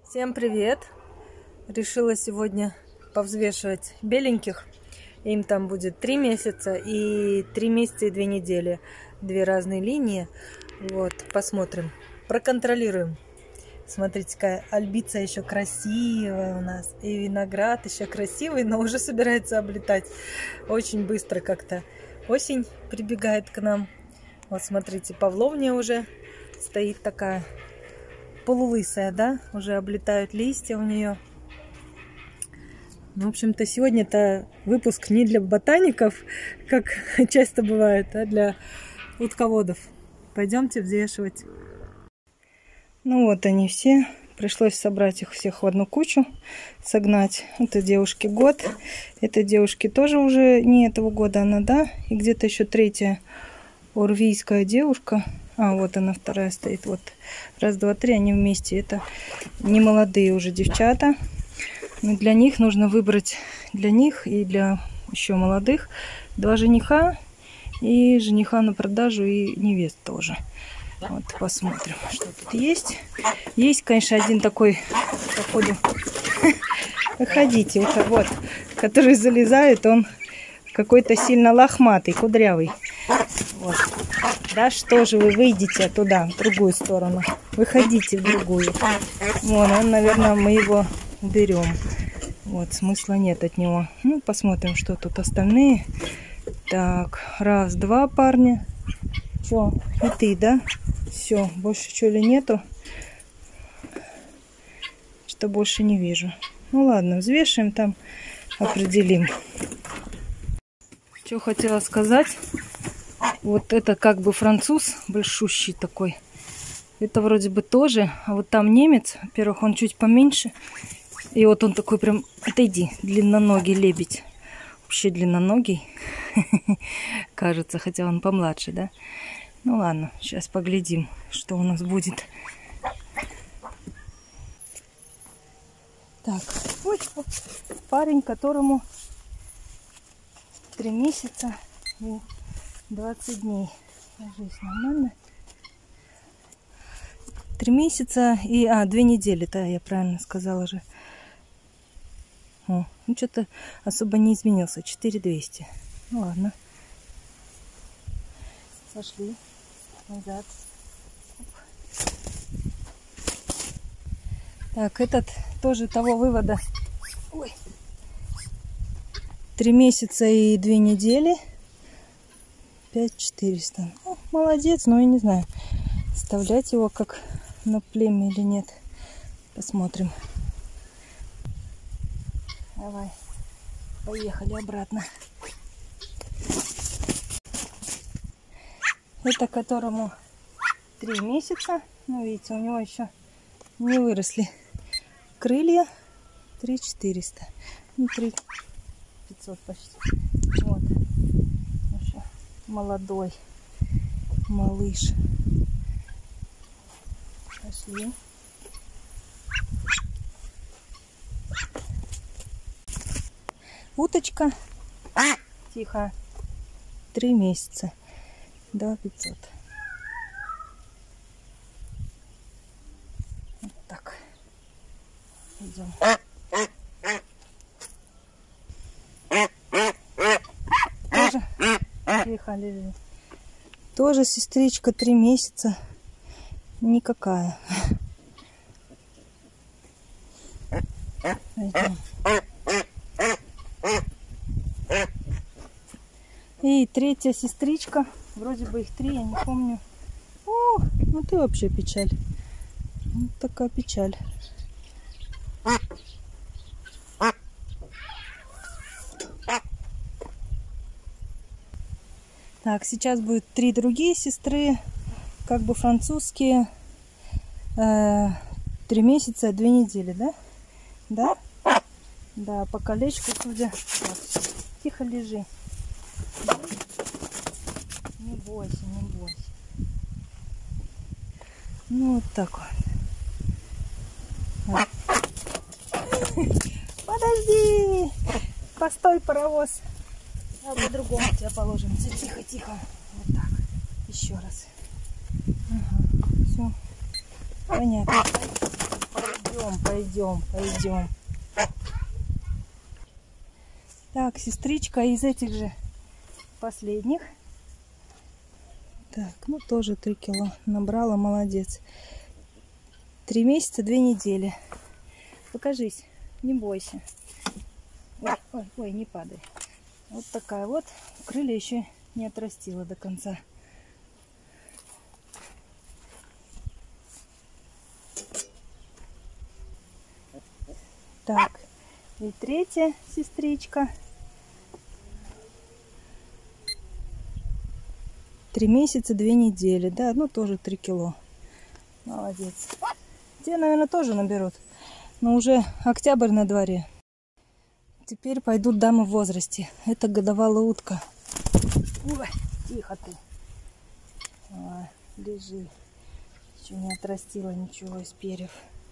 Всем привет! Решила сегодня повзвешивать беленьких. Им там будет 3 месяца и 3 месяца и 2 недели. Две разные линии. Вот, посмотрим. Проконтролируем. Смотрите, какая альбица еще красивая у нас. И виноград еще красивый, но уже собирается облетать. Очень быстро как-то осень прибегает к нам. Вот смотрите, павловня уже стоит такая. Полулысая, да? Уже облетают листья у нее. В общем-то, сегодня-то выпуск не для ботаников, как часто бывает, а для утководов. Пойдемте взвешивать. Ну вот они все. Пришлось собрать их всех в одну кучу, согнать. Это девушке год. Этой девушке тоже уже не этого года она, да? И где-то еще третья орвийская девушка. А, вот она вторая стоит. Вот. Раз, два, три, они вместе. Это не молодые уже девчата. Но для них нужно выбрать, для них и для еще молодых, 2 жениха. И жениха на продажу, и невест тоже. Вот, посмотрим, что тут есть. Есть, конечно, один такой, походу, выходите, вот, который залезает, он какой-то сильно лохматый, кудрявый. Вот. Да что же вы выйдете туда, в другую сторону. Выходите в другую. Вон он, наверное, мы его уберем. Вот, смысла нет от него. Ну, посмотрим, что тут остальные. Так, раз, два парня. Все, и ты, да? Все, больше что ли нету? Что больше не вижу. Ну ладно, взвешиваем, там определим. Что хотела сказать. Вот это как бы француз, большущий такой. Это вроде бы тоже. А вот там немец. Во-первых, он чуть поменьше. И вот он такой прям, отойди, длинноногий лебедь. Вообще длинноногий. Кажется, хотя он помладше, да? Ну ладно, сейчас поглядим, что у нас будет. Так, ой, парень, которому 3 месяца и 20 дней. Ложись нормально. 3 месяца и... 2 недели, да, я правильно сказала же. О, ну что-то особо не изменился. 4200. Ну ладно. Пошли. Назад. Так, этот тоже того вывода. Ой. 3 месяца и 2 недели. 5400. Ну, молодец, но я не знаю, вставлять его как на племя или нет. Посмотрим. Давай, поехали обратно. Это которому 3 месяца. Ну, видите, у него еще не выросли крылья. 3400. Ну, 3500 почти. Вот. Еще молодой малыш. Пошли. Уточка. Тихо. 3 месяца. 2500. Вот так. Идем. Тоже. Тихо, лежи. Тоже сестричка 3 месяца. Никакая. Пойдем. И третья сестричка. Вроде бы их 3, я не помню. О, ну ты вообще печаль. Вот такая печаль. Так, сейчас будет 3 другие сестры. Как бы французские. 3 месяца, 2 недели, да? Да? Да, по колечку, судя. Вот. Тихо лежи. Не бойся, не бойся. Ну, вот так вот. Подожди! Постой, паровоз. А по-другому тебя положим. Тихо, тихо. Вот так. Еще раз. Ага. Все. Понятно. Пойдем, Пойдем, пойдем. Так, сестричка из этих же последних. Так, ну тоже 3 кило набрала, молодец. 3 месяца, 2 недели. Покажись, не бойся. Ой, ой, ой, не падай. Вот такая вот. Крылья еще не отрастила до конца. Так, и третья сестричка. 3 месяца, 2 недели. Да, ну тоже 3 кило. Молодец. Те, наверное, тоже наберут. Но уже октябрь на дворе. Теперь пойдут дамы в возрасте. Это годовалая утка. Ой, тихо ты. Ой, лежи. Еще не отрастила ничего из перьев.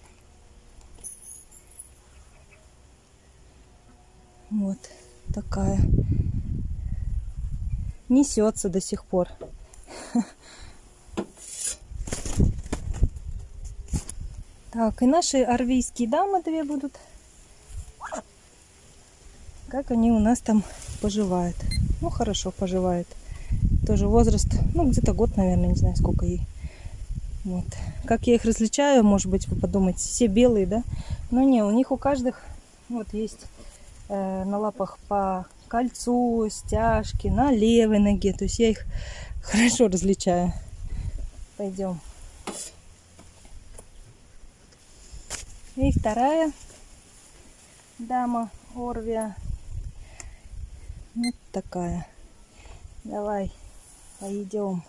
Вот такая. Несется до сих пор. Так, и наши арвийские дамы 2 будут. Как они у нас там поживают. Ну, хорошо поживают. Тоже возраст, ну, где-то год, наверное, не знаю, сколько ей. Вот. Как я их различаю, может быть, вы подумаете, все белые, да? Но не, у них у каждых вот есть на лапах по кольцу, стяжки, на левой ноге. То есть я их хорошо различаю. Пойдем. И вторая дама Орвия. Вот такая. Давай, пойдем.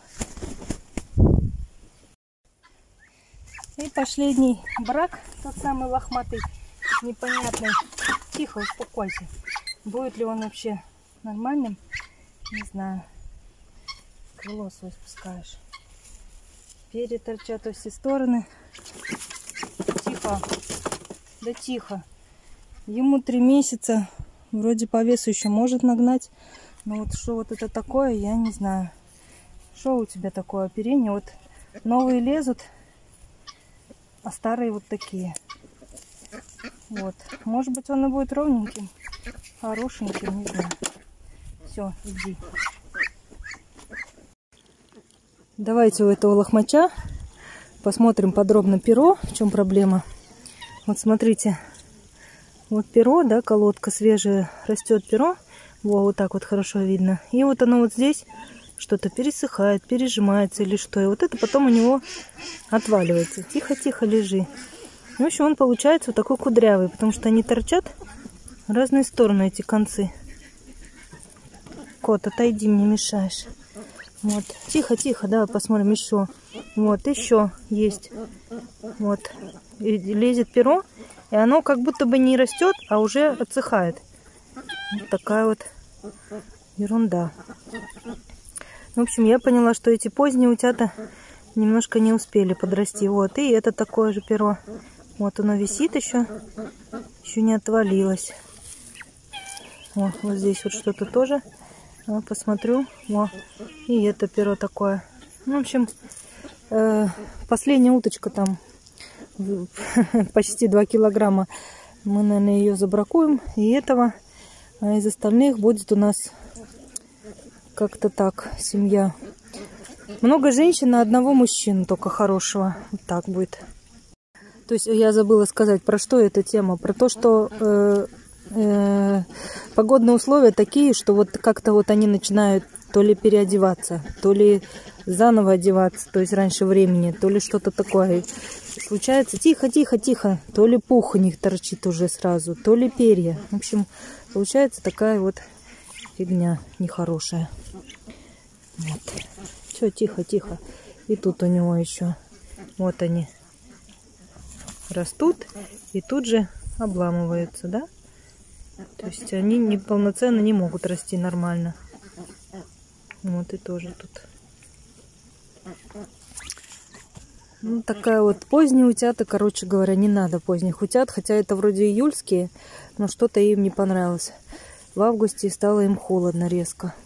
И последний брак, тот самый лохматый, непонятный. Тихо, успокойся. Будет ли он вообще нормальным? Не знаю. Крыло свое спускаешь. Перья торчат во все стороны. Тихо. Да тихо. Ему 3 месяца. Вроде по весу еще может нагнать. Но вот что вот это такое, я не знаю. Что у тебя такое оперение? Вот новые лезут, а старые вот такие. Вот. Может быть, он и будет ровненьким, хорошеньким, не знаю. Все, иди. Давайте у этого лохмача посмотрим подробно перо, в чем проблема. Вот смотрите, вот перо, да, колодка свежая, растет перо. Во, вот так вот хорошо видно. И вот оно вот здесь что-то пересыхает, пережимается или что. И вот это потом у него отваливается. Тихо-тихо лежи. В общем, он получается вот такой кудрявый, потому что они торчат в разные стороны, эти концы. Кот, отойди, мне мешаешь. Вот. Тихо-тихо, давай посмотрим еще. Вот, еще есть. Вот. И лезет перо, и оно как будто бы не растет, а уже отсыхает. Вот такая вот ерунда. В общем, я поняла, что эти поздние утята немножко не успели подрасти. Вот, и это такое же перо. Вот оно висит еще не отвалилось. Вот здесь вот что-то тоже. Вот, посмотрю. Во. И это перо такое. В общем, последняя уточка там почти 2 килограмма. Мы, наверное, ее забракуем. И этого. А из остальных будет у нас как-то так семья. Много женщин на одного мужчину только хорошего. Вот так будет. То есть я забыла сказать, про что эта тема. Про то, что погодные условия такие, что вот как-то вот они начинают то ли переодеваться, то ли заново одеваться, то есть раньше времени, то ли что-то такое. Случается тихо-тихо-тихо, то ли пух у них торчит уже сразу, то ли перья. В общем, получается такая вот фигня нехорошая. Вот. Все, тихо-тихо. И тут у него еще, вот они растут и тут же обламываются, да? То есть они неполноценно не могут расти нормально. Вот и тоже тут. Ну, такая вот поздняя утята, короче говоря, не надо поздних утят, хотя это вроде июльские, но что-то им не понравилось. В августе стало им холодно резко.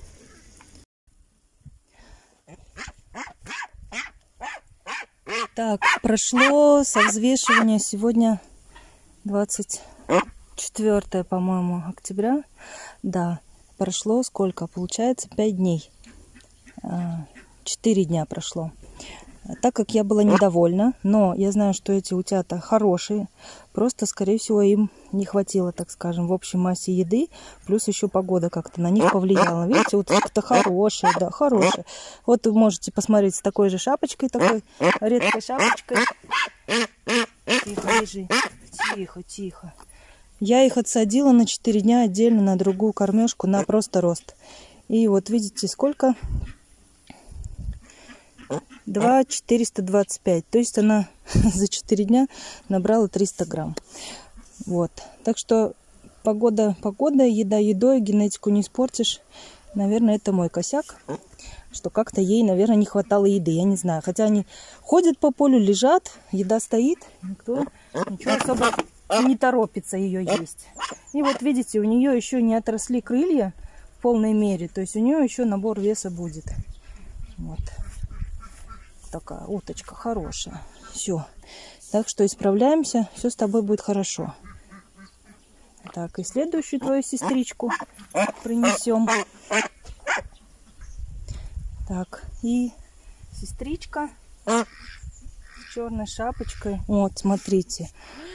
Так, прошло со взвешивания сегодня 24, по-моему, октября. Да, прошло сколько? Получается 5 дней. 4 дня прошло. Так как я была недовольна, но я знаю, что эти утята хорошие, просто, скорее всего, им не хватило, так скажем, в общей массе еды, плюс еще погода как-то на них повлияла. Видите, утки-то хорошие, да, хорошие. Вот вы можете посмотреть с такой же шапочкой, такой редкой шапочкой. Тихо, лежи. Тихо, тихо. Я их отсадила на 4 дня отдельно на другую кормежку, на просто рост. И вот видите, сколько... 2,425. То есть она за 4 дня набрала 300 грамм. Вот. Так что погода, еда едой, генетику не испортишь. Наверное, это мой косяк, что как-то ей, наверное, не хватало еды. Я не знаю. Хотя они ходят по полю, лежат, еда стоит. Никто ничего особо не торопится ее есть. И вот видите, у нее еще не отросли крылья в полной мере. То есть у нее еще набор веса будет. Вот. Такая уточка хорошая. Все. Так что исправляемся. Все с тобой будет хорошо. Так, и следующую твою сестричку принесем. Так, и сестричка с черной шапочкой. Вот, смотрите.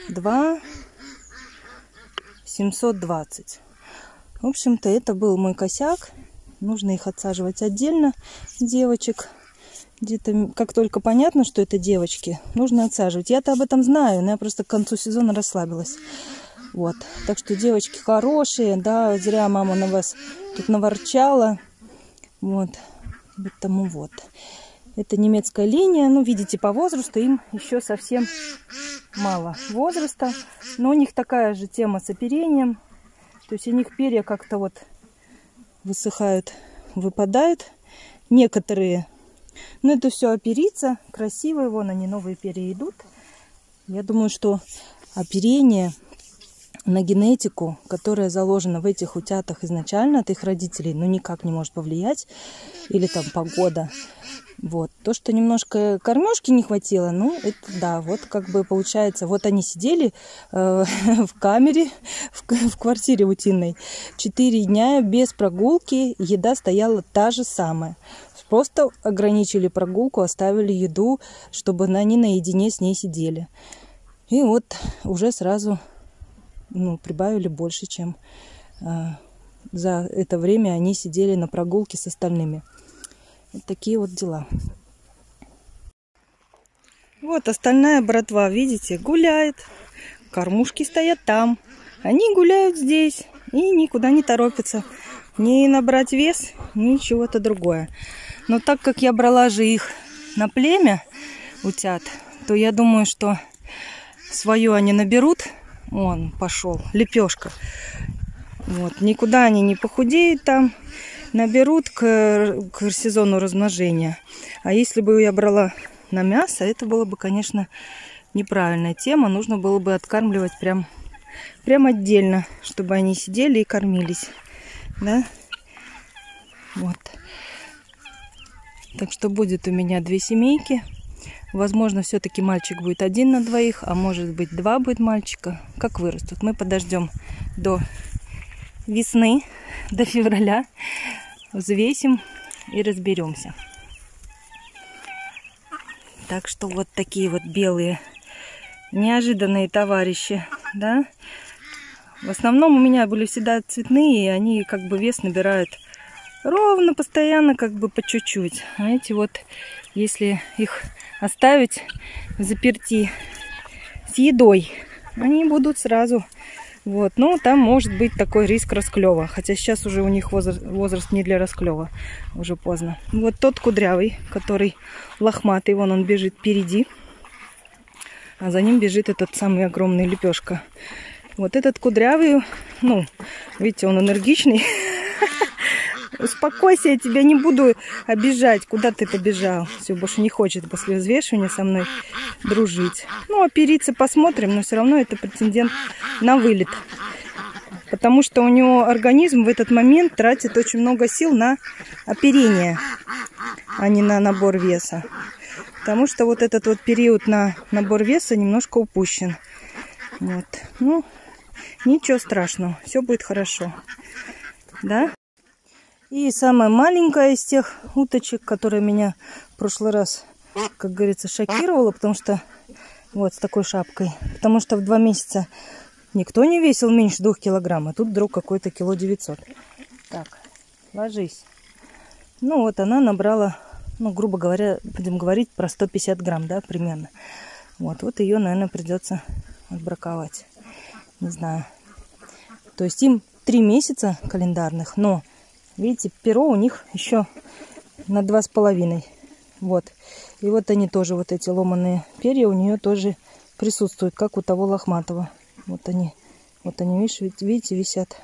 2,720. В общем-то, это был мой косяк. Нужно их отсаживать отдельно, девочек. Где-то, как только понятно, что это девочки, нужно отсаживать. Я-то об этом знаю, но я просто к концу сезона расслабилась. Вот. Так что девочки хорошие, да, зря мама на вас тут наворчала. Вот. Поэтому вот. Это немецкая линия. Ну, видите, по возрасту им еще совсем мало возраста. Но у них такая же тема с оперением. То есть у них перья как-то вот высыхают, выпадают. Некоторые... Но это все оперится, красивые, вон они, новые перья идут. Я думаю, что оперение на генетику, которая заложена в этих утятах изначально от их родителей, ну никак не может повлиять. Или там погода. Вот. То, что немножко кормежки не хватило, ну это да, вот как бы получается, вот они сидели в камере, в квартире утиной 4 дня без прогулки, еда стояла та же самая. Просто ограничили прогулку, оставили еду, чтобы они наедине с ней сидели. И вот уже сразу прибавили больше, чем за это время они сидели на прогулке с остальными. Вот такие вот дела. Вот остальная братва, видите, гуляет. Кормушки стоят там. Они гуляют здесь и никуда не торопятся. Ни набрать вес, ни чего-то другое. Но так как я брала же их на племя утят, то я думаю, что свое они наберут. Вон пошел, лепешка. Вот, никуда они не похудеют там. Наберут к сезону размножения. А если бы я брала на мясо, это было бы, конечно, неправильная тема. Нужно было бы откармливать прям отдельно, чтобы они сидели и кормились. Да? Вот. Так что будет у меня 2 семейки. Возможно, все-таки мальчик будет 1 на 2, а может быть 2 будет мальчика. Как вырастут. Мы подождем до весны, до февраля. Взвесим и разберемся. Так что вот такие вот белые неожиданные товарищи, да. В основном у меня были всегда цветные, и они как бы вес набирают ровно, постоянно, как бы по чуть-чуть. А эти вот, если их оставить заперти с едой, они будут сразу... Вот, но там может быть такой риск расклева. Хотя сейчас уже у них возраст не для расклева. Уже поздно. Вот тот кудрявый, который лохматый. Вон он бежит впереди. А за ним бежит этот самый огромный лепешка. Вот этот кудрявый, видите, он энергичный. Успокойся, я тебя не буду обижать. Куда ты побежал? Все, больше не хочет после взвешивания со мной дружить. Опериться посмотрим, но все равно это претендент на вылет. Потому что у него организм в этот момент тратит очень много сил на оперение, а не на набор веса. Потому что вот этот вот период на набор веса немножко упущен. Вот. Ну, ничего страшного. Все будет хорошо. Да? И самая маленькая из тех уточек, которая меня в прошлый раз, как говорится, шокировала, потому что вот с такой шапкой. Потому что в 2 месяца никто не весил меньше 2 килограмм, а тут вдруг какой-то 900 килограмм. Так, ложись. Ну вот она набрала, ну, грубо говоря, будем говорить про 150 грамм, да, примерно. Вот ее, наверное, придется отбраковать. Не знаю. То есть им 3 месяца календарных, но, видите, перо у них еще на 2,5. Вот. И вот они тоже, вот эти ломаные перья у нее тоже присутствуют, как у того лохматого. Вот они, видите, висят.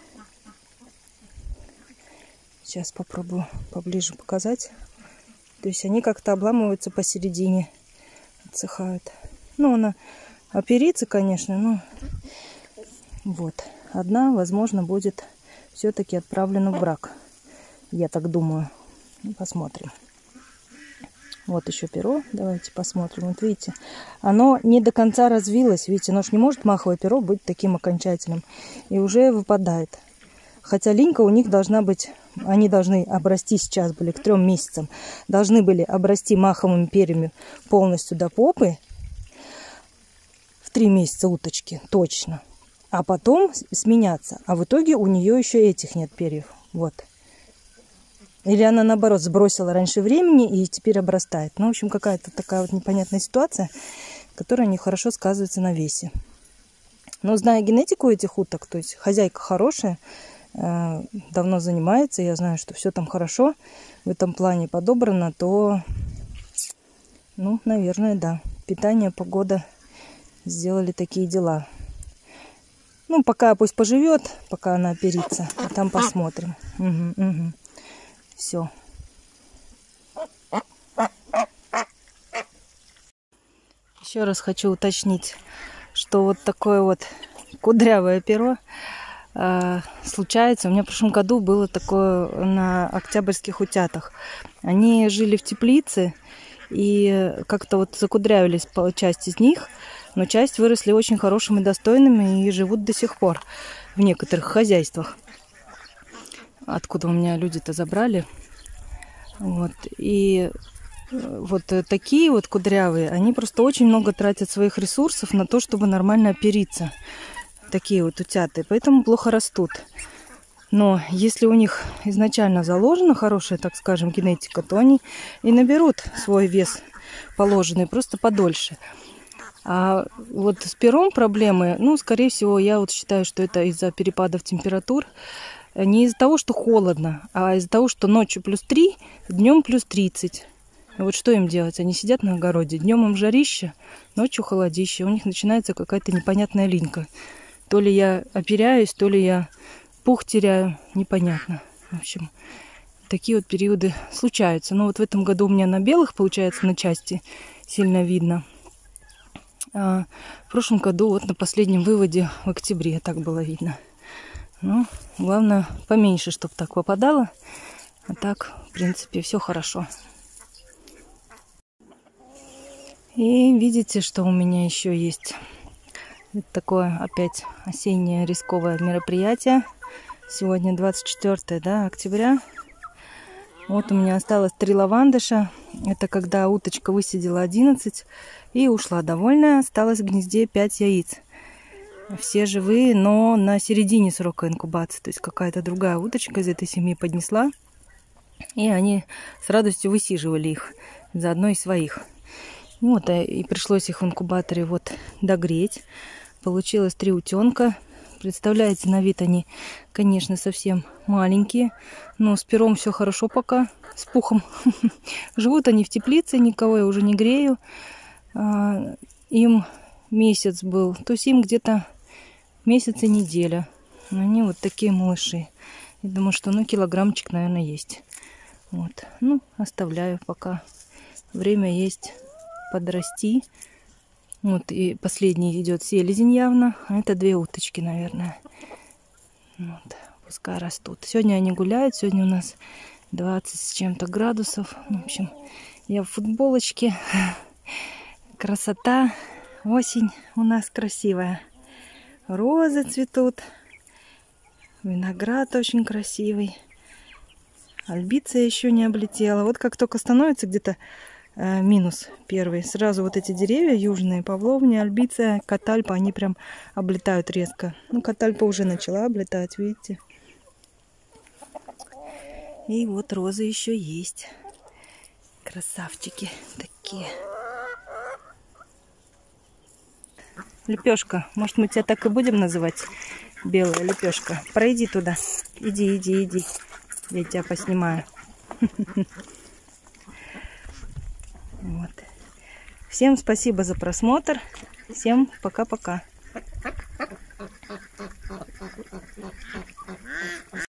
Сейчас попробую поближе показать. То есть они как-то обламываются посередине, отсыхают. Ну, она оперится, конечно, но вот. Одна, возможно, будет все-таки отправлена в брак. Я так думаю. Ну, посмотрим. Вот еще перо. Давайте посмотрим. Вот видите, оно не до конца развилось. Видите, оно же не может маховое перо быть таким окончательным. И уже выпадает. Хотя линька у них должна быть, они должны обрасти сейчас были к 3 месяцам. Должны были обрасти маховыми перьями полностью до попы. В 3 месяца уточки, точно. А потом сменяться. А в итоге у нее еще этих нет перьев. Вот. Или она, наоборот, сбросила раньше времени и теперь обрастает. Ну, в общем, какая-то такая вот непонятная ситуация, которая нехорошо сказывается на весе. Но зная генетику этих уток, то есть хозяйка хорошая, давно занимается, я знаю, что все там хорошо, в этом плане подобрано, то, ну, наверное, да. Питание, погода сделали такие дела. Ну, пока пусть поживет, пока она оперится, а там посмотрим. Угу. Все. Еще раз хочу уточнить, что вот такое вот кудрявое перо случается. У меня в прошлом году было такое на октябрьских утятах. Они жили в теплице и как-то вот закудрявились часть из них, но часть выросли очень хорошими, достойными и живут до сих пор в некоторых хозяйствах. Откуда у меня люди-то забрали. Вот. И вот такие вот кудрявые, они просто очень много тратят своих ресурсов на то, чтобы нормально опериться. Такие вот утята, поэтому плохо растут. Но если у них изначально заложена хорошая, так скажем, генетика, то они и наберут свой вес положенный, просто подольше. А вот с пером проблемы, ну, скорее всего, я вот считаю, что это из-за перепадов температур. Не из-за того, что холодно, а из-за того, что ночью +3, днем +30. И вот что им делать? Они сидят на огороде, днем им жарище, ночью холодище. У них начинается какая-то непонятная линька. То ли я оперяюсь, то ли я пух теряю, непонятно. В общем, такие вот периоды случаются. Но вот в этом году у меня на белых, получается, на части сильно видно. А в прошлом году вот на последнем выводе в октябре так было видно. Ну, главное, поменьше, чтобы так попадало. А так, в принципе, все хорошо. И видите, что у меня еще есть. Это такое опять осеннее рисковое мероприятие. Сегодня 24 октября. Вот у меня осталось 3 лавандыша. Это когда уточка высидела 11 и ушла довольная. Осталось в гнезде 5 яиц. Все живые, но на середине срока инкубации. То есть какая-то другая уточка из этой семьи поднесла. И они с радостью высиживали их заодно и своих. Вот, и пришлось их в инкубаторе вот догреть. Получилось 3 утенка. Представляете, на вид они, конечно, совсем маленькие. Но с пером все хорошо пока, с пухом. Живут они в теплице, никого я уже не грею. Им месяц был, то есть им где-то месяц и неделя. Они вот такие малыши. Я думаю, что килограммчик, наверное, есть. Вот. Ну, оставляю пока. Время есть подрасти. Вот, и последний идет селезень явно. А это 2 уточки, наверное. Вот, пускай растут. Сегодня они гуляют. Сегодня у нас 20 с чем-то градусов. В общем, я в футболочке. Красота. Осень у нас красивая. Розы цветут. Виноград очень красивый. Альбиция еще не облетела. Вот как только становится где-то минус первый, сразу вот эти деревья южные, павловня, альбиция, катальпа, они прям облетают резко. Ну, катальпа уже начала облетать, видите. И вот розы еще есть. Красавчики такие. Лепешка. Может, мы тебя так и будем называть? Белая лепешка. Пройди туда. Иди, иди, иди. Я тебя поснимаю. Вот. Всем спасибо за просмотр. Всем пока-пока.